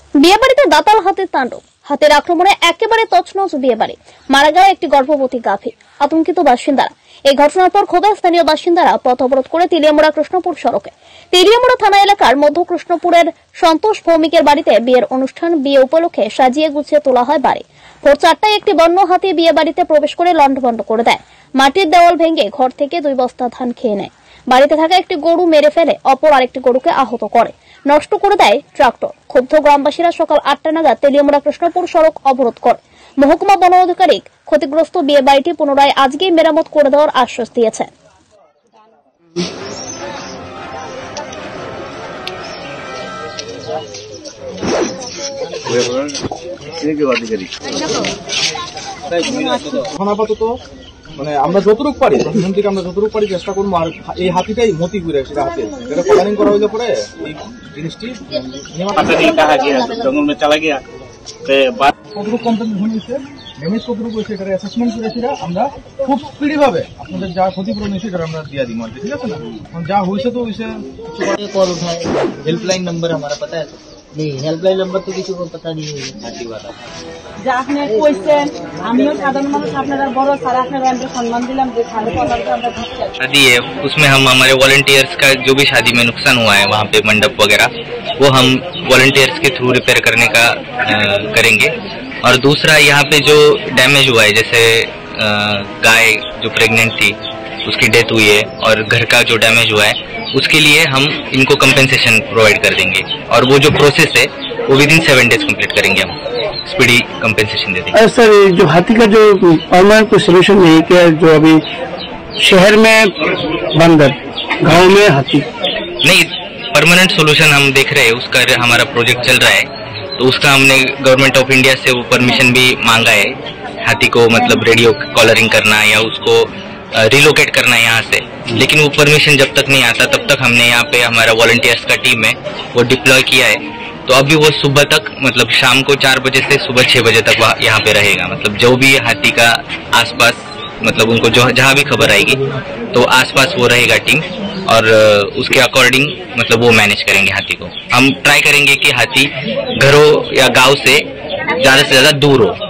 বিয়ে বাড়িতে দাতাল হাতের তাণ্ডব, হাতের আক্রমণে একেবারে তছনছ বিয়ে বাড়ি, মারা গেল একটি গর্ভবতী গাভী। আতঙ্কিত বাসিন্দারা। এই ঘটনার পর ক্ষোভে স্থানীয় বাসিন্দারা পথ অবরোধ করে তেলিয়ামুড়া কৃষ্ণপুর সড়কে। তেলিয়ামুড়া থানা এলাকার মধ্য কৃষ্ণপুরের সন্তোষ ভৌমিকের বাড়িতে বিয়ের অনুষ্ঠান। বিয়ে উপলক্ষে সাজিয়ে গুছিয়ে তোলা হয় বাড়ি। ভোর 4টায় একটি বন্য হাতি বিয়ে বাড়িতে প্রবেশ করে লন্ডভন্ড করে দেয়। মাটির দেওয়াল ভেঙে ঘর থেকে 2 বস্তা ধান খেয়ে নেয়। বাড়িতে থাকা একটি গরু মেরে ফেলে অপর আরেকটি গরুকে আহত করে, নষ্ট করে দেয় ট্রাক্টর। ক্ষুব্ধ গ্রামবাসীরা সকাল 8টা নাগাদ তেলিয়ামুড়া কৃষ্ণপুর সড়ক অবরোধ করে। মহকুমা বন আধিকারিক ক্ষতিগ্রস্ত বিয়ে বাড়িটি পুনরায় আজকেই মেরামত করে দেওয়ার আশ্বাস দিয়েছেন। মানে আমরা যতটুকু পারি প্রশাসন থেকে আমরা যতটুকু পারি চেষ্টা করবো। আর এই হাতিটাই মতি ঘুরে সেটা হাতে এটা প্ল্যানিং করা হইলে পরে এই জিনিসটি জঙ্গল মে চালা গিয়া কতটুকু কমপ্লেন হয়েছে, ড্যামেজ কতটুকু হয়েছে এটা অ্যাসেসমেন্ট করে সেটা আমরা খুব স্পিডি ভাবে আপনাদের যা ক্ষতিপূরণ হয়েছে সেটা আমরা দিয়ে দিব। ঠিক আছে না, যা হয়েছে তো হয়েছে। कॉल उठाए, हेल्पलाइन नंबर हमारा पता है? नहीं, हेल्पलाइन नंबर तो किसी को पता नहीं है। हाथी वाला যা আপনি কইছেন, আমিও সাধারণ মানুষ, আপনারা বড় স্যার, আপনারা আমরা সম্মান দিলাম যে ভালো কথা আমরা ভাবছি। शादी है उसमें हम हमारे वॉलंटियर्स का जो भी शादी में नुकसान हुआ है वहाँ पे मंडप वगैरह वो हम वॉलंटियर्स के थ्रू रिपेयर करने का करेंगे। और दूसरा यहाँ पे जो डैमेज हुआ है, जैसे गाय जो प्रेग्नेंट थी उसकी डेथ हुई है और घर का जो डैमेज हुआ है उसके लिए हम इनको कंपेंसेशन प्रोवाइड कर देंगे। और वो जो प्रोसेस है वो विदिन 7 डेज कंप्लीट करेंगे, हम स्पीडी कंपेंसेशन दे देंगे। सर, जो हाथी का जो परमानेंट कोई सोल्यूशन नहीं क्या, जो अभी शहर में बंदर, गांव में हाथी? नहीं, परमानेंट सोल्यूशन हम देख रहे हैं, उसका हमारा प्रोजेक्ट चल रहा है। तो उसका हमने गवर्नमेंट ऑफ इंडिया से वो परमिशन भी मांगा है, हाथी को मतलब रेडियो कॉलरिंग करना या उसको रिलोकेट करना है यहाँ से। लेकिन वो परमिशन जब तक नहीं आता तब तक हमने यहाँ पे हमारा वॉलंटियर्स का टीम है वो डिप्लॉय किया है। तो अभी वो सुबह तक मतलब शाम को 4 बजे से सुबह 6 बजे तक यहाँ पे रहेगा। मतलब जो भी हाथी का आसपास मतलब उनको जो जहाँ भी खबर आएगी तो आसपास वो रहेगा टीम, और उसके अकॉर्डिंग मतलब वो मैनेज करेंगे हाथी को। हम ट्राई करेंगे कि हाथी घरों या गांव से ज्यादा दूर हो।